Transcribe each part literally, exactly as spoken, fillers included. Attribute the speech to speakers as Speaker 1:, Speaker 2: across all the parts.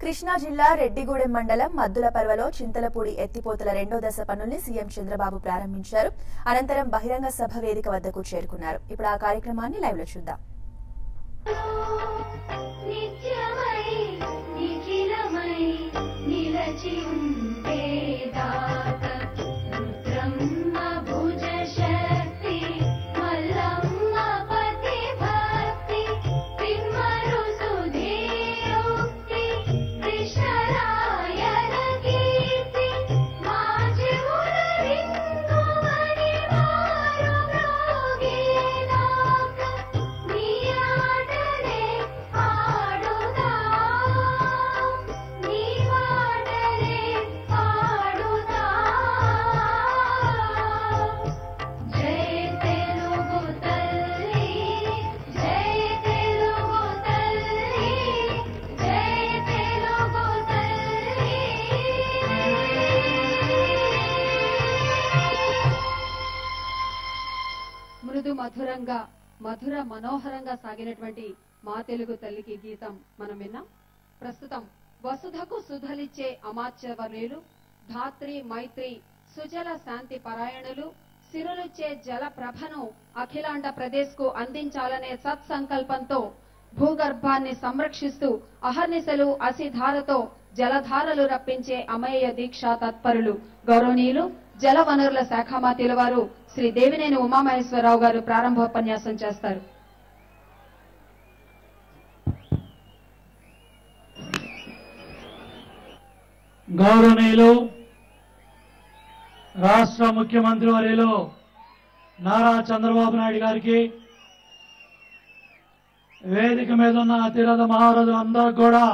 Speaker 1: కృష్ణా జిల్లా రెడ్డిగూడెం మండలం మద్దులపర్వలో చింతలపూడి ఎత్తిపోతల రెండో దశ పనుల్ని సీఎం చంద్రబాబు ప్రారంభించారు. అనంతరం బహిరంగ సభ వేదిక వద్దకు చేరుకున్నారు. ఇప్పుడు ఆ కార్యక్రమాన్ని లైవ్ లో చూద్దాం.
Speaker 2: మృదు మధురంగా మధుర మనోహరంగా సాగినటువంటి మా తెలుగు తల్లికి గీతం మనం విన్నాం. ప్రస్తుతం వసుధకు సుధలిచ్చే అమాత్యవర్యులు, ధాత్రి మైత్రి సుజల శాంతి పరాయణులు, సిరులిచ్చే జల ప్రభను అఖిలాండ ప్రదేశ్ కు అందించాలనే సత్సంకల్పంతో భూగర్భాన్ని సంరక్షిస్తూ అహర్నిశలు అసిధారతో జలధారలు రప్పించే అమేయ దీక్షా తత్పరులు గౌరవనీయులు జల వనరుల శాఖ మంత్రుల వారు శ్రీ దేవినేని ఉమామహేశ్వరరావు గారు ప్రారంభోపన్యాసం చేస్తారు.
Speaker 3: గౌరవనీయులు రాష్ట్ర ముఖ్యమంత్రి వర్యులు నారా చంద్రబాబు నాయుడు గారికి, వేదిక మీద ఉన్న అతిరథ మహారథులు అందరూ కూడా,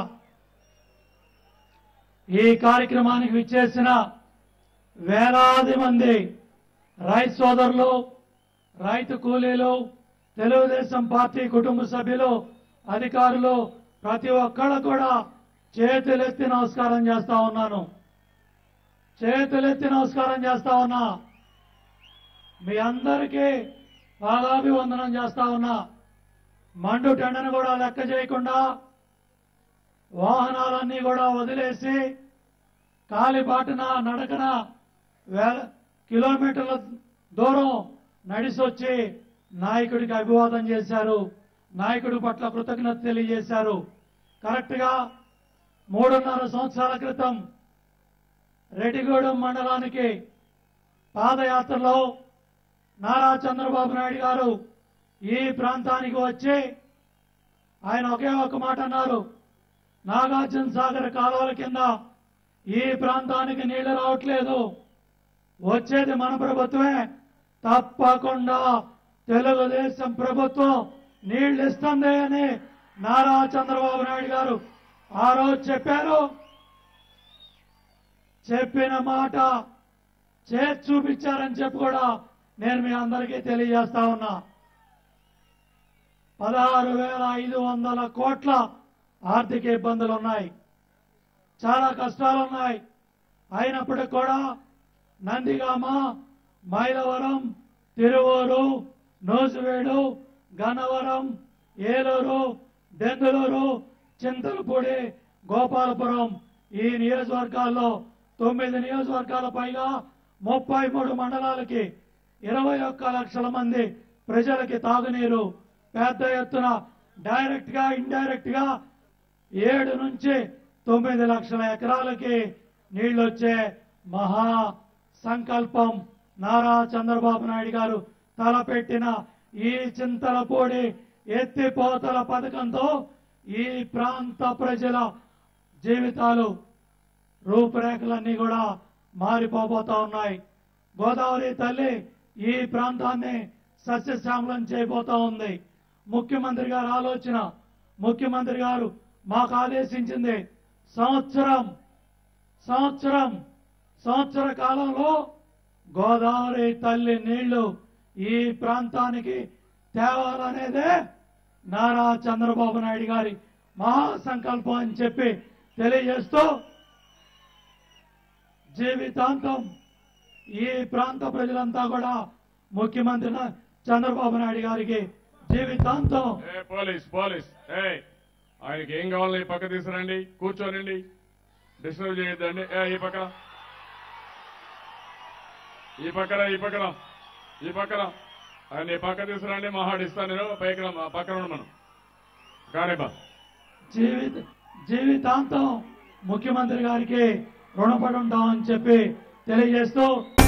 Speaker 3: ఈ కార్యక్రమానికి విచ్చేసిన వేలాది మంది రైతు సోదరులు, రైతు కూలీలు, తెలుగుదేశం పార్టీ కుటుంబ సభ్యులు, అధికారులు ప్రతి ఒక్కళ్ళు కూడా చేతులెత్తి నమస్కారం చేస్తా ఉన్నాను. చేతులెత్తి నమస్కారం చేస్తా ఉన్నా. మీ అందరికీ పాదాభివందనం చేస్తా ఉన్నా. మండు టెండను కూడా లెక్క చేయకుండా వాహనాలన్నీ కూడా వదిలేసి కాలిబాటున నడకన వేల కిలోమీటర్ల దూరం నడిసొచ్చి నాయకుడికి అభివాదం చేశారు. నాయకుడి పట్ల కృతజ్ఞత తెలియజేశారు. కరెక్ట్ గా మూడున్నర సంవత్సరాల క్రితం రెడ్డిగూడెం మండలానికి పాదయాత్రలో నారా చంద్రబాబు నాయుడు గారు ఈ ప్రాంతానికి వచ్చి ఆయన ఒకే ఒక మాట అన్నారు, నాగార్జున సాగర్ కాలువల కింద ఈ ప్రాంతానికి నీళ్లు రావట్లేదు, వచ్చేది మన ప్రభుత్వమే, తప్పకుండా తెలుగుదేశం ప్రభుత్వం నీళ్లు ఇస్తుంది అని నారా చంద్రబాబు నాయుడు గారు ఆ రోజు చెప్పారు. చెప్పిన మాట చేసి చూపించారని చెప్పి కూడా నేను మీ అందరికీ తెలియజేస్తా ఉన్నా. పదహారు వేల ఐదు వందల కోట్ల ఆర్థిక ఇబ్బందులు ఉన్నాయి, చాలా కష్టాలున్నాయి. అయినప్పటికీ కూడా నందిగామ, మైలవరం, తిరువూరు, నూజివీడు, గన్నవరం, ఏలూరు, దెందులూరు, చింతలపూడి, గోపాలపురం ఈ నియోజకవర్గాల్లో తొమ్మిది నియోజకవర్గాల పైగా ముప్పై మూడు మండలాలకి ఇరవై ఒక్క లక్షల మంది ప్రజలకి తాగునీరు పెద్ద ఎత్తున డైరెక్ట్ గా ఇండైరెక్ట్ గా ఏడు నుంచి తొమ్మిది లక్షల ఎకరాలకి నీళ్లొచ్చే మహా సంకల్పం నారా చంద్రబాబు నాయుడు గారు తలపెట్టిన ఈ చింతలపూడి ఎత్తిపోతల పథకంతో ఈ ప్రాంత ప్రజల జీవితాలు రూపురేఖలన్నీ కూడా మారిపోబోతా ఉన్నాయి. గోదావరి తల్లి ఈ ప్రాంతాన్ని సస్యశ్యామలం చేయబోతా ఉంది. ముఖ్యమంత్రి గారు ఆలోచన, ముఖ్యమంత్రి గారు మాకు ఆదేశించింది సంవత్సరం సంవత్సరం సంవత్సర కాలంలో గోదావరి తల్లి నీళ్లు ఈ ప్రాంతానికి తేవాలనేదే నారా చంద్రబాబు నాయుడు గారి మహాసంకల్పం అని చెప్పి తెలియజేస్తూ జీవితాంతం ఈ ప్రాంత ప్రజలంతా కూడా ముఖ్యమంత్రి చంద్రబాబు నాయుడు గారికి జీవితాంతం
Speaker 4: పోలీస్ పోలీస్ ఆయనకి ఏం కావాలో ఈ పక్క తీసుకురండి, కూర్చోనండి, డిస్టర్బ్ చేయొద్దండి. ఈ పక్కన ఈ పక్కన ఈ పక్కన ఈ పక్కన ఆయన ఈ పక్క తీసుకురండి, మహాడిస్తాను నేను పైకి పక్కన మనం కానిబా.
Speaker 3: జీవిత జీవితాంతం ముఖ్యమంత్రి గారికి రుణపడి ఉంటామని చెప్పి తెలియజేస్తూ